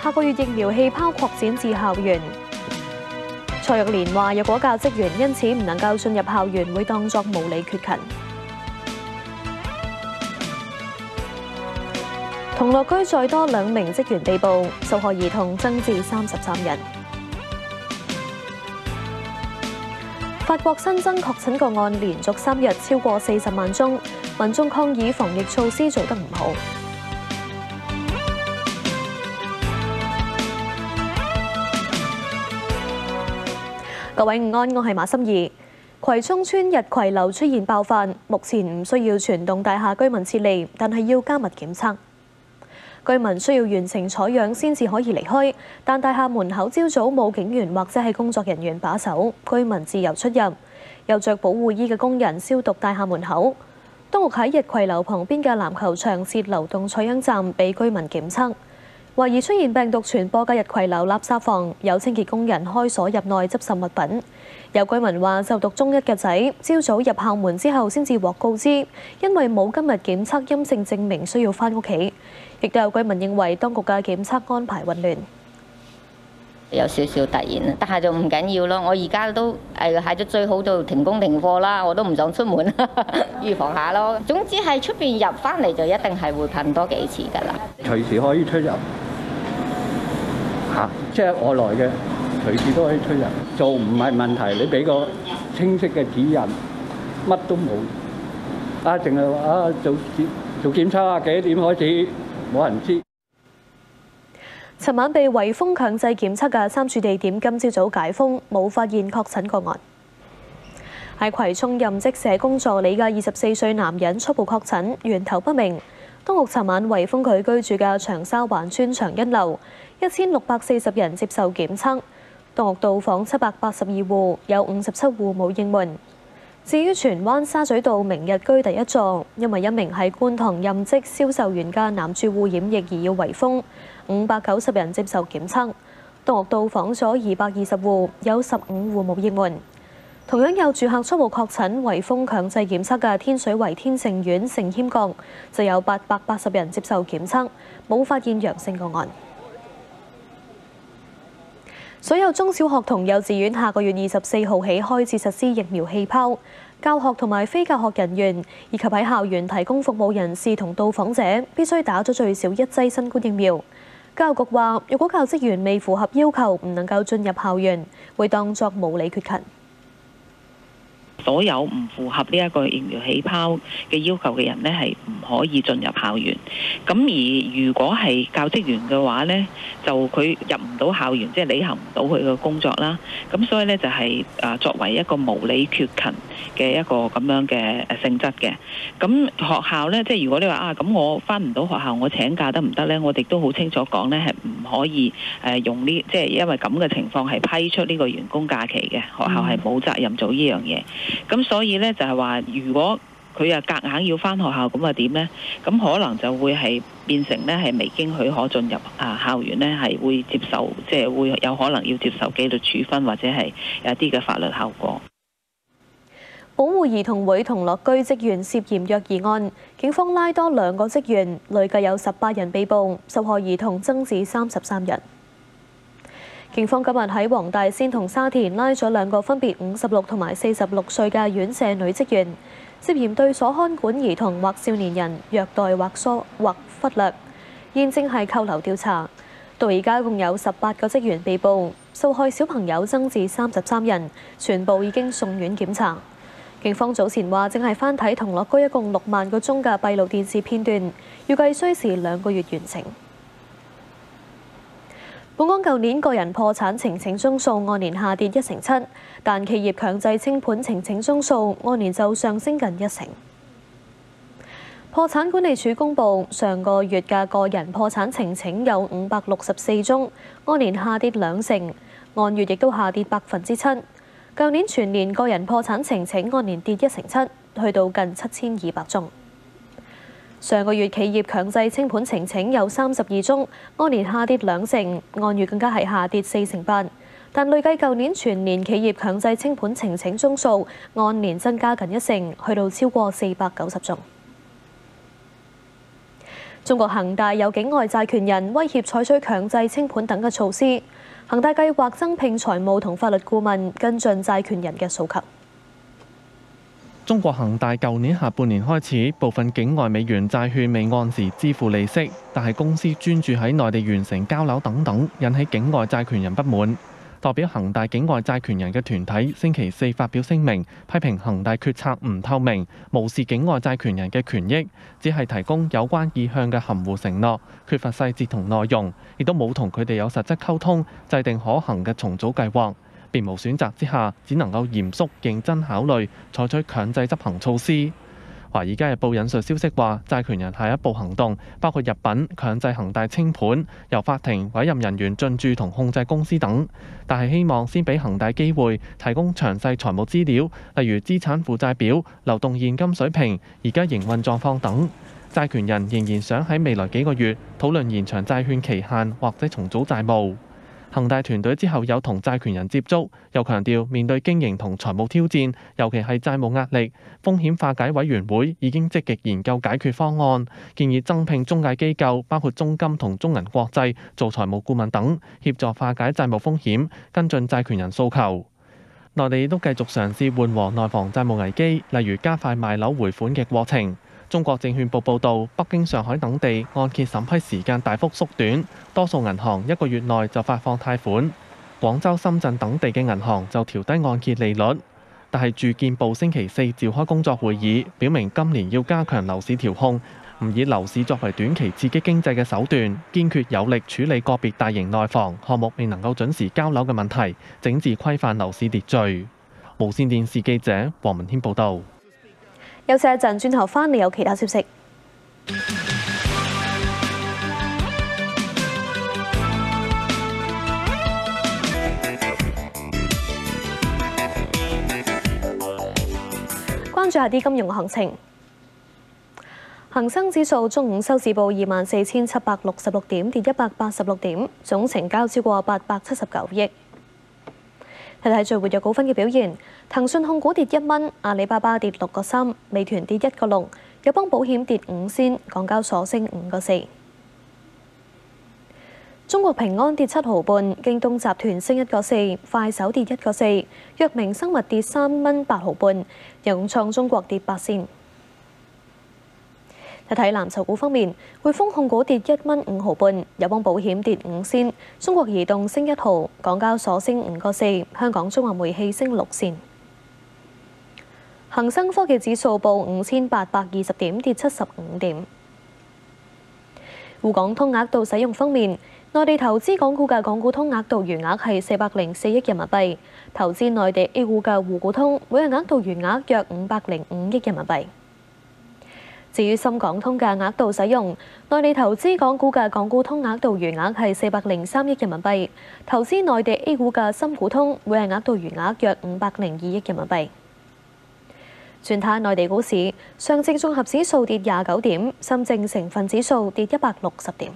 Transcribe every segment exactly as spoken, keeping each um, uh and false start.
下個月疫苗氣泡擴展至校園。蔡玉蓮話：若果教職員因此唔能夠進入校園，會當作無理缺勤。同樂居再多兩名職員被捕，受害兒童增至三十三人。法國新增確診個案連續三日超過四十萬宗，民眾抗議防疫措施做得唔好。各位午安，我係馬心怡。葵涌村日葵樓出現爆發，目前唔需要全棟大廈居民撤離，但係要加密檢測。居民需要完成採樣先至可以離開，但大廈門口朝早冇警員或者係工作人員把守，居民自由出入。有着保護衣嘅工人消毒大廈門口。當局喺日葵樓旁邊嘅籃球場設流動採樣站，俾居民檢測。懷疑出現病毒傳播嘅日葵樓垃圾房，有清潔工人開鎖入內執拾物品。有居民話，就讀中一嘅仔，朝早入校門之後先至獲告知，因為冇今日檢測陰性證明，需要返屋企。亦都有居民認為當局嘅檢測安排混亂， 有少少突然，但係就唔緊要咯。我而家都誒喺咗最好就停工停課啦，我都唔想出門，預防下咯。總之係出邊入翻嚟就一定係會噴多幾次㗎啦。 隨時可以出入嚇，即係外來嘅隨時都可以出入，做唔係問題。你俾個清晰嘅指引，乜都冇啊，淨係話啊做做檢測啊，幾點開始？冇人知。 尋晚被圍封強制檢測嘅三處地點，今朝早解封，冇發現確診個案。喺葵涌任職社工助理嘅二十四歲男人初步確診，源頭不明。當局尋晚圍封佢居住嘅長沙灣村長欣樓，一千六百四十人接受檢測。當局到訪七百八十二戶，有五十七戶冇應門。至於荃灣沙咀道明日居第一座，因為一名喺觀塘任職銷售員嘅男住戶染疫而要圍封，五百九十人接受檢測。當局到訪咗二百二十戶，有十五戶冇應門。同樣有住客初步確診圍封強制檢測嘅天水圍天盛苑盛謙閣，就有八百八十人接受檢測，冇發現陽性個案。所有中小學同幼稚園下個月二十四號起開始實施疫苗氣泡，教學同埋非教學人員以及喺校園提供服務人士同到訪者必須打咗最少一劑新冠疫苗。教育局話，如果教職員未符合要求，唔能夠進入校園，會當作無理缺勤。 所有唔符合呢一個疫苗氣泡嘅要求嘅人呢，係唔可以進入校園。咁而如果係教職員嘅話呢，就佢入唔到校園，即係履行唔到佢嘅工作啦。咁所以呢，就係誒作為一個無理缺勤嘅一個咁樣嘅誒性質嘅。咁學校呢，即係如果你話啊，咁我返唔到學校，我請假得唔得呢？我哋都好清楚講呢，係唔可以誒用呢，即係因為咁嘅情況係批出呢個員工假期嘅。學校係冇責任做呢樣嘢。咁所以咧就係話，如果佢啊夾硬要返學校，咁啊點呢？咁可能就會係變成咧係未經許可進入啊校園咧，係會接受，即係會有可能要接受紀律處分或者係有啲嘅法律後果。 保護兒童會同樂居職員涉嫌虐兒案，警方拉多兩個職員，累計有十八人被捕，受害兒童增至三十三人。警方今日喺黃大仙同沙田拉咗兩個分別五十六同埋四十六歲嘅院舍女職員，涉嫌對所看管兒童或少年人虐待或疏或忽略，現正係扣留調查。到而家共有十八個職員被捕，受害小朋友增至三十三人，全部已經送院檢查。警方早前話正係翻睇同樂居一共六萬個鐘嘅閉路電視片段，預計需時兩個月完成。本港舊年個人破產呈請宗數按年下跌一成七，但企業強制清盤呈請宗數按年就上升近一成。破產管理署公布，上個月嘅個人破產呈請有五百六十四宗，按年下跌兩成，按月亦都下跌百分之七。舊年全年個人破產呈請按年跌一成七，去到近七千二百宗。上個月企業強制清盤呈請有三十二宗，按年下跌兩成，按月更加係下跌四成八。但累計舊年全年企業強制清盤呈請宗數按年增加近一成，去到超過四百九十宗。 中國恒大有境外債權人威脅採取強制清盤等嘅措施，恒大計劃增聘財務同法律顧問跟進債權人嘅訴求。 中國恒大舊年下半年開始，部分境外美元債券未按時支付利息，但係公司專注喺內地完成交樓等等，引起境外債權人不滿。代表恒大境外債權人嘅團體星期四發表聲明，批評恒大決策唔透明，無視境外債權人嘅權益，只係提供有關意向嘅含糊承諾，缺乏細節同內容，亦都冇同佢哋有實質溝通，制定可行嘅重組計劃。別無選擇之下，只能夠嚴肅認真考慮採取強制執行措施。《華爾街日報》引述消息話，債權人下一步行動包括入稟強制恒大清盤，由法庭委任人員進駐同控制公司等，但係希望先俾恒大機會提供詳細財務資料，例如資產負債表、流動現金水平、而家營運狀況等。債權人仍然想喺未來幾個月討論延長債券期限或者重組債務。恒大團隊之後有同債權人接觸，又強調面對經營同財務挑戰，尤其係債務壓力，風險化解委員會已經積極研究解決方案，建議增聘中介機構，包括中金同中銀國際做財務顧問等，協助化解債務風險，跟進債權人訴求。內地都繼續嘗試緩和內房債務危機，例如加快賣樓回款嘅過程。中國證券報報導，北京、上海等地按揭審批時間大幅縮短，多數銀行一個月內就發放貸款。廣州、深圳等地嘅銀行就調低按揭利率。但係住建部星期四召開工作會議，表明今年要加強樓市調控，唔以樓市作為短期刺激經濟嘅手段，堅決有力處理個別大型內房項目未能夠準時交樓嘅問題，整治規範樓市秩序。無線電視記者黃文軒報導。 休息一陣，轉頭返嚟有其他消息。關注下啲金融行情。恒生指數中午收市報二萬四千七百六十六點，跌一百八十六點，總成交超過八百七十九億。睇睇最活躍股份嘅表現，騰訊控股跌一蚊，阿里巴巴跌六個三，美團跌一個六，友邦保險跌五仙，港交所升五個四。中國平安跌七毫半，京東集團升一個四，快手跌一個四，藥明生物跌三蚊八毫半，融創中國跌八仙。睇睇藍籌股方面，匯豐控股跌一蚊五毫半，友邦保險跌五仙，中國移動升一毫，港交所升五個四，香港中華煤氣升六仙。恒生科技指數報五千八百二十點，跌七十五點。滬港通額度使用方面，內地投資港股嘅港股通額度餘額係四百零四億人民幣，投資內地 A 股嘅滬股通每日額度餘額約五百零五億人民幣。至於深港通嘅額度使用，內地投資港股嘅港股通額度餘額係四百零三億人民幣，投資內地 A 股嘅深股通每日額度餘額約五百零二億人民幣。轉睇內地股市，上證綜合指數跌廿九點，深證成分指數跌一百六十點。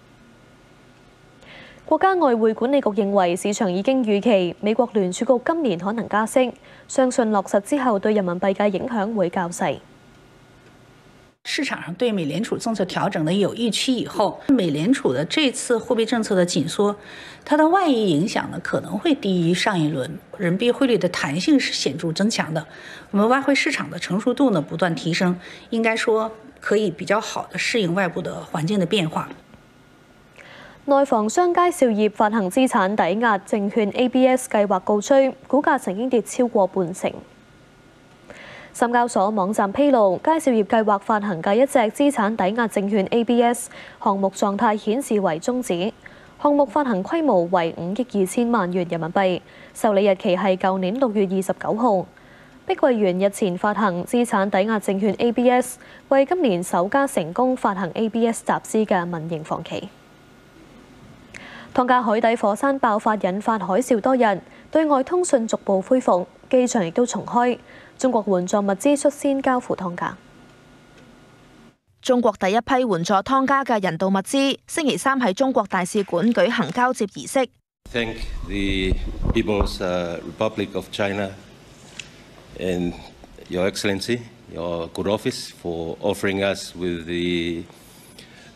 國家外匯管理局認為市場已經預期美國聯儲局今年可能加息，相信落實之後對人民幣嘅影響會較細。 市場上對美聯儲政策調整的有預期以後，美聯儲的這次貨幣政策的緊縮，它的外溢影響呢可能會低於上一輪，人民幣匯率的彈性是顯著增強的。我們外匯市場的成熟度呢不斷提升，應該說可以比較好的適應外部的環境的變化。 內房商佳兆業發行資產抵押證券 A B S 計劃告吹，股價曾經跌超過半成。深交所網站披露，佳兆業計劃發行嘅一隻資產抵押證券 A B S 項目狀態顯示為終止，項目發行規模為五億二千萬元人民幣，受理日期係舊年六月二十九號。碧桂園日前發行資產抵押證券 A B S， 為今年首家成功發行 A B S 集資嘅民營房企。湯加海底火山爆發引發海嘯多日，對外通訊逐步恢復，機場亦都重開。中國援助物資率先交付湯加。 中國第一批援助湯加嘅人道物資，星期三喺中國大使館舉行交接儀式。 Thank the People's Republic of China and Your Excellency, your good office for offering us with the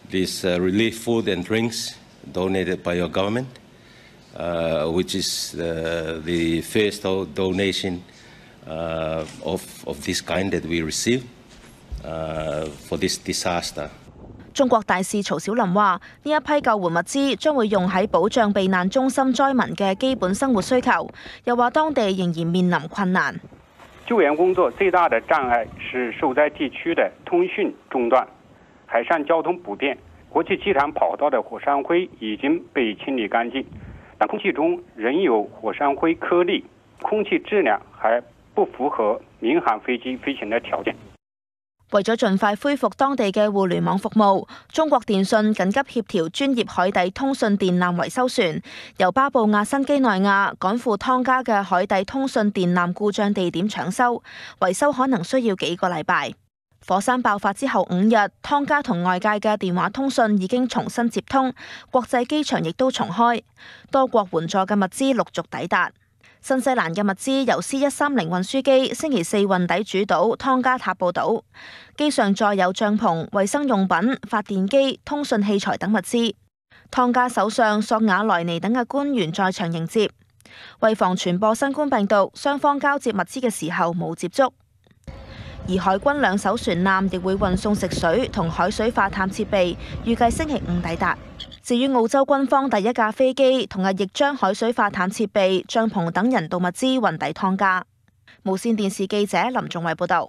this uh, relief food and drinks donated by your government, uh, which is uh, the first donation uh, of, of this kind that we received uh, for this disaster. 中國大使曹小林話：呢一批救援物資將會用喺保障避難中心災民嘅基本生活需求。又話當地仍然面臨困難。 救援工作最大的障礙是受災地區的通訊中斷，海上交通不便。國際機場跑道的火山灰已經被清理乾淨，但空氣中仍有火山灰顆粒，空氣質量還不符合民航飛機飛行的條件。 為咗盡快恢復當地嘅互聯網服務，中國電信緊急協調專業海底通訊電纜維修船由巴布亞新幾內亞趕赴湯加嘅海底通訊電纜故障地點搶修，維修可能需要幾個禮拜。火山爆發之後五日，湯加同外界嘅電話通訊已經重新接通，國際機場亦都重開，多國援助嘅物資陸續抵達。新西蘭嘅物資由 C 一三零運輸機星期四運抵主島湯加塔布島，機上載有帳篷、衛生用品、發電機、通訊器材等物資。湯加首相索瓦萊尼等嘅官員在場迎接。為防傳播新冠病毒，雙方交接物資嘅時候冇接觸。而海軍兩艘船艦亦會運送食水同海水化淡設備，預計星期五抵達。至於澳洲軍方第一架飛機，同日亦將海水化淡設備、帳篷等人道物資運抵湯加。無線電視記者林仲偉報導。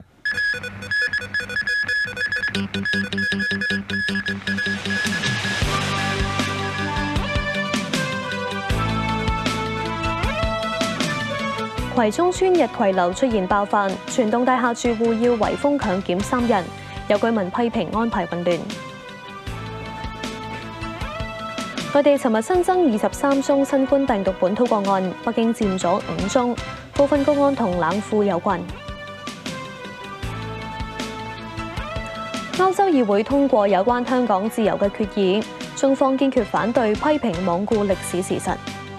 葵涌村日葵樓出現爆發，全棟大廈住戶要圍封強檢三日，有居民批評安排混亂。內地尋日新增二十三宗新冠病毒本土個案，北京佔咗五宗，部分個案同冷庫有關。歐洲議會通過有關香港自由嘅決議，中方堅決反對批評罔顧歷史事實。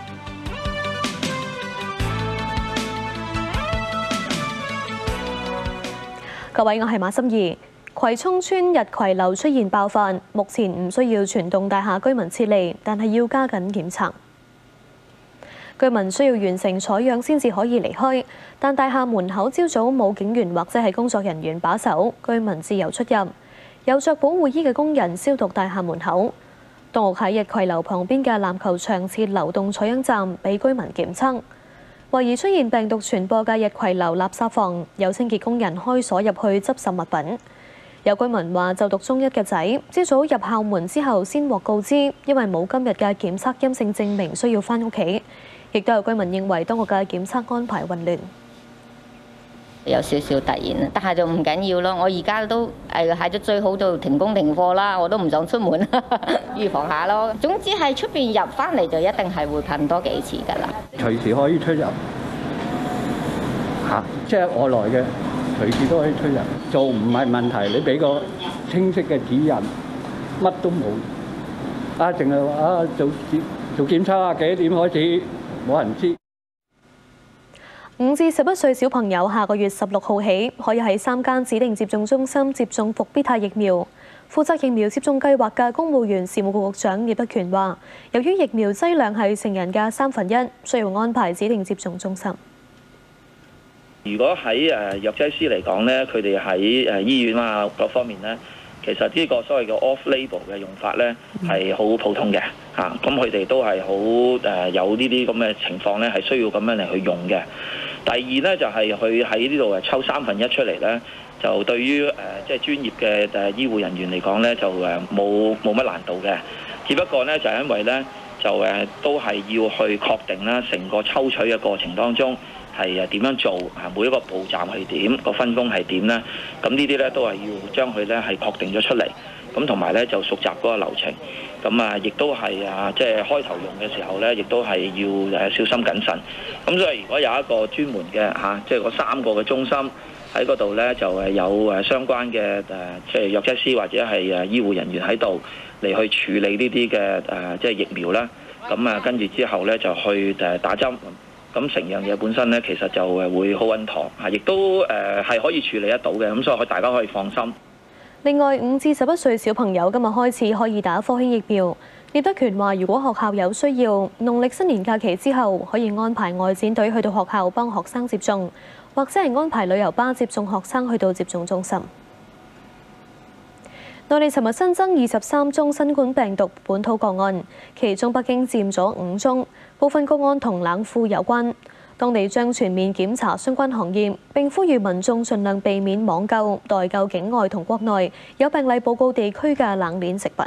各位，我係馬心怡。葵涌村日葵樓出現爆發，目前唔需要全棟大廈居民撤離，但係要加緊檢查。居民需要完成採樣先至可以離開，但大廈門口朝早冇警員或者係工作人員把守，居民自由出入。有着保護衣嘅工人消毒大廈門口。當局喺日葵樓旁邊嘅籃球場設流動採樣站，俾居民檢測。懷疑出現病毒傳播嘅日葵樓垃圾房，有清潔工人開鎖入去執拾物品。有居民話，就讀中一嘅仔，朝早入校門之後先獲告知，因為冇今日嘅檢測陰性證明，需要返屋企。亦都有居民認為當局嘅檢測安排混亂， 有少少突然，但係就唔緊要咯。我而家都誒喺咗最好就停工停課啦，我都唔想出門，預防下咯。總之係出邊入翻嚟就一定係會噴多幾次㗎啦。 隨時可以出入嚇，即係外來嘅。隨時都可以出入，做唔係問題。你俾個清晰嘅指引，乜都冇。啊，淨係話啊，做做檢測啊，幾點開始，冇人知。 五至十一歲小朋友下個月十六號起可以喺三間指定接種中心接種復必泰疫苗。負責疫苗接種計劃嘅公務員事務局局長聶德權話，由於疫苗劑量係成人嘅三分一，需要安排指定接種中心。 如果喺誒藥劑師嚟講咧，佢哋喺誒醫院啊各方面咧，其實呢個所謂嘅 off-label 嘅用法咧係好普通嘅嚇，咁佢哋都係好誒有呢啲咁嘅情況咧，係需要咁樣嚟去用嘅。第二咧就係佢喺呢度誒抽三分一出嚟咧，就對於誒即係專業嘅誒醫護人員嚟講咧，就誒冇冇乜難度嘅。只不過咧就係因為咧就誒都係要去確定啦，成個抽取嘅過程當中。係啊點樣做啊？每一個步驟係點，個分工係點咧？咁呢啲咧都係要將佢咧係確定咗出嚟，咁同埋咧就熟習嗰個流程。咁啊，亦都係啊，即係開頭用嘅時候咧，亦都係要誒小心謹慎。咁所以如果有一個專門嘅嚇，即係嗰三個嘅中心喺嗰度咧，就誒有誒相關嘅誒，即係藥劑師或者係誒醫護人員喺度嚟去處理呢啲嘅誒，即係疫苗啦。咁啊，跟住之後咧就去誒打針。咁成樣嘢本身咧，其實就誒會好穩妥嚇，亦都誒係可以處理得到嘅，咁所以大家可以放心。 另外，五至十一歲小朋友今日開始可以打科興疫苗。聶德權話：如果學校有需要，農曆新年假期之後可以安排外展隊去到學校幫學生接種，或者係安排旅遊巴接送學生去到接種中心。內地尋日新增二十三宗新冠病毒本土個案，其中北京佔咗五宗，部分個案同冷庫有關。當地將全面檢查相關行業，並呼籲民眾盡量避免網購、代購境外同國內有病例報告地區嘅冷鏈食品。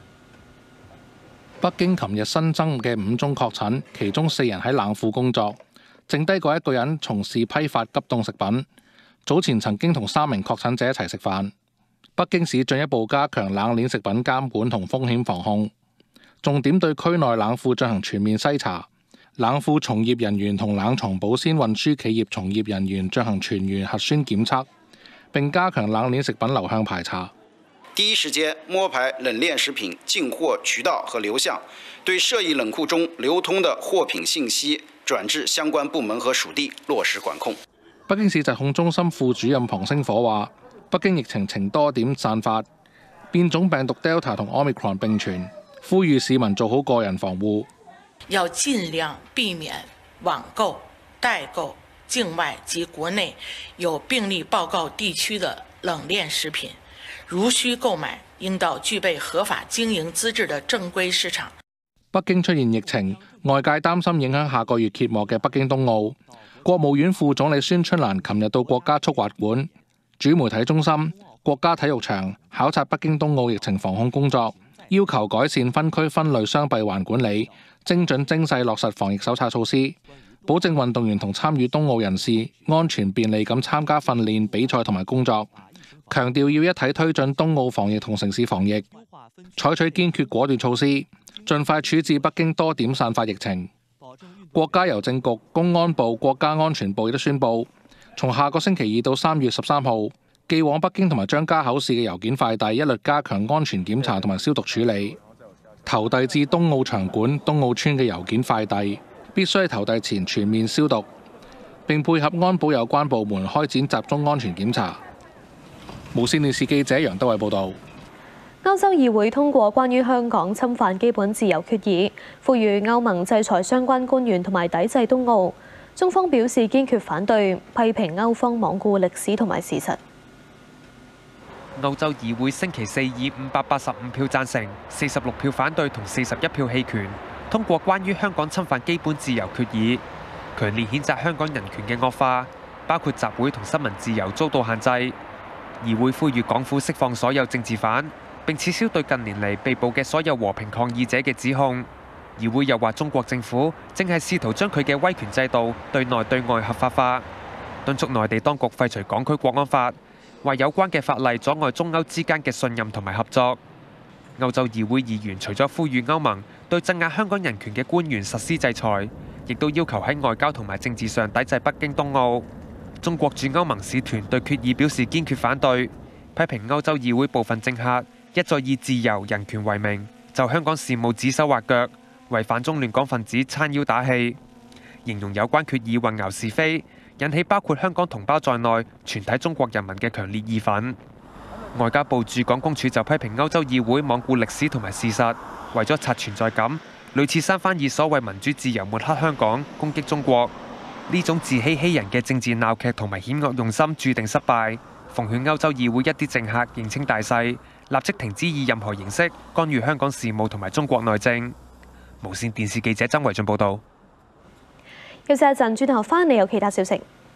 北京琴日新增嘅五宗確診，其中四人喺冷庫工作，剩低嗰一個人從事批發急凍食品。早前曾經同三名確診者一齊食飯。北京市進一步加強冷鏈食品監管同風險防控，重點對區內冷庫進行全面篩查，冷庫從業人員同冷藏保鮮運輸企業從業人員進行全員核酸檢測，並加強冷鏈食品流向排查。 第一時間摸排冷鏈食品進貨渠道和流向，對涉疫冷庫中流通的貨品信息轉至相關部門和屬地落實管控。 北京市疾控中心副主任龐星火話：北京疫情呈多點散發，變種病毒 Delta 同 Omicron 並存，呼籲市民做好個人防護， 要盡量避免網購、代購境外及國內有病例報告地區的冷鏈食品。如需購買，應到具備合法經營資質的正規市場。 北京出現疫情，外界擔心影響下個月揭幕嘅北京冬奧。國務院副總理孫春蘭琴日到國家速滑館、主媒體中心、國家體育場考察北京冬奧疫情防控工作，要求改善分區分類雙閉環管理，精準精細落實防疫手冊措施，保證運動員同參與冬奧人士安全便利咁參加訓練、比賽同埋工作。強調要一體推進冬奧防疫同城市防疫，採取堅決果斷措施，盡快處置北京多點散發疫情。國家郵政局、公安部、國家安全部亦都宣布，從下個星期二到三月十三號，寄往北京同埋張家口市嘅郵件快遞一律加強安全檢查同埋消毒處理。投遞至冬奧場館、冬奧村嘅郵件快遞必須喺投遞前全面消毒，並配合安保有關部門開展集中安全檢查。無線電視記者楊德偉報導。 歐洲議會通過關於香港侵犯基本自由決議，呼籲歐盟制裁相關官員同埋抵制冬奧。中方表示堅決反對，批評歐方罔顧歷史同埋事實。 歐洲議會星期四以五百八十五票贊成、四十六票反對同四十一票棄權，通過關於香港侵犯基本自由決議，強烈譴責香港人權嘅惡化，包括集會同新聞自由遭到限制。議會呼籲港府釋放所有政治犯，並撤銷對近年嚟被捕嘅所有和平抗議者嘅指控。議會又話中國政府正係試圖將佢嘅威權制度對內對外合法化，敦促內地當局廢除港區國安法，話有關嘅法例阻礙中歐之間嘅信任同埋合作。歐洲議會議員除咗呼籲歐盟對鎮壓香港人權嘅官員實施制裁，亦都要求喺外交同埋政治上抵制北京冬奧。中國駐歐盟使團對決議表示堅決反對，批評歐洲議會部分政客一再以自由人權為名，就香港事務指手畫腳，為反中亂港分子撐腰打氣，形容有關決議混淆是非，引起包括香港同胞在內全體中國人民嘅強烈義憤。外交部駐港公署就批評歐洲議會罔顧歷史同埋事實，為咗刷存在感，屢次三番以所謂民主自由抹黑香港，攻擊中國。呢種自欺欺人嘅政治鬧劇同埋險惡用心，注定失敗。奉勸歐洲議會一啲政客認清大勢，立即停止以任何形式干預香港事務同埋中國內政。無線電視記者曾維俊報導。 休息一陣，轉頭翻嚟有其他消息。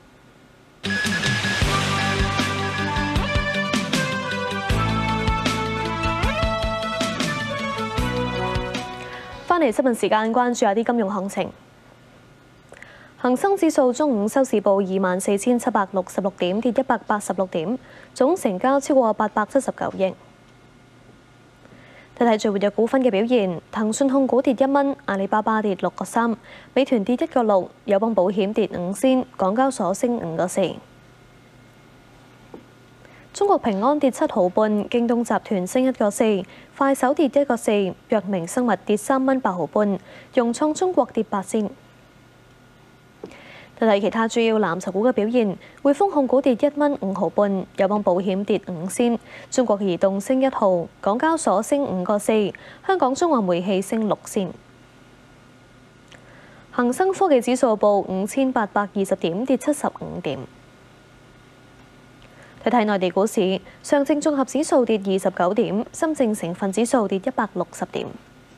翻嚟新聞時間，關注下啲金融行情。恒生指數中午收市報二萬四千七百六十六點，跌一百八十六點，總成交超過八百七十九億。睇睇最活躍股份嘅表現，騰訊控股跌一蚊，阿里巴巴跌六個三，美團跌一個六，友邦保險跌五仙，港交所升五個四。中國平安跌七毫半，京東集團升一個四，快手跌一個四，藥明生物跌三蚊八毫半，融創中國跌八仙。 睇睇其他主要藍籌股嘅表現，匯豐控股跌一蚊五毫半，友邦保險跌五仙，中國移動升一毫，港交所升五個四，香港中華煤氣升六仙。恒生科技指數報五千八百二十點，跌七十五點。睇睇內地股市，上證綜合指數跌二十九點，深證成分指數跌一百六十點。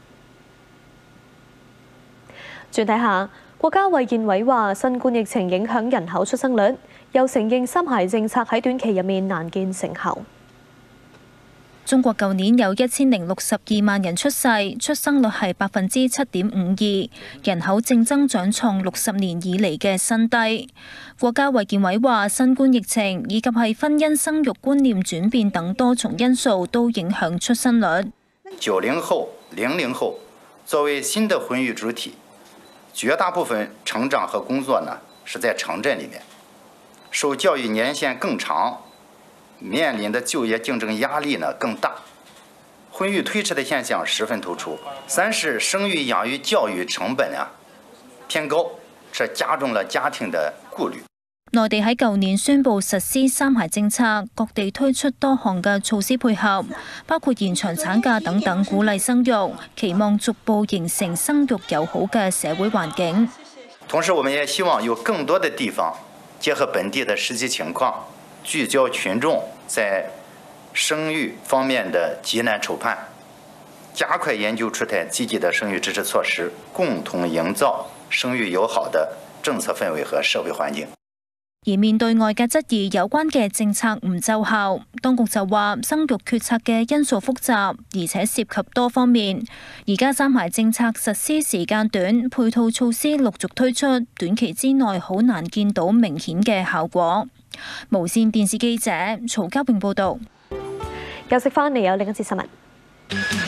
轉睇下。國家衛健委話，新冠疫情影響人口出生率，又承認三孩政策喺短期入面難見成效。 中國舊年有一千零六十二萬人出世，出生率係百分之七點五二，人口正增長創六十年以嚟嘅新低。國家衛健委話，新冠疫情以及係婚姻生育觀念轉變等多重因素都影響出生率。 九零後、零零後作為新的婚育主體，絕大部分成長和工作呢是在城鎮裡面，受教育年限更長，面臨的就業競爭壓力呢更大，婚育推遲的現象十分突出。三是生育養育教育成本啊偏高，這加重了家庭的顧慮。 內地喺舊年宣布實施三孩政策，各地推出多項嘅措施配合，包括延長產假等等，鼓勵生育，期望逐步形成生育友好嘅社會環境。 同時，我們也希望有更多的地方結合本地的實際情況，聚焦群眾在生育方面的急難愁盼，加快研究出台積極的生育支持措施，共同營造生育友好的政策氛圍和社會環境。 而面對外界質疑有關嘅政策唔奏效，當局就話生育決策嘅因素複雜，而且涉及多方面。而家三孩政策實施時間短，配套措施陸續推出，短期之內好難見到明顯嘅效果。無線電視記者曹家榮報導。 休息翻嚟有另一節新聞。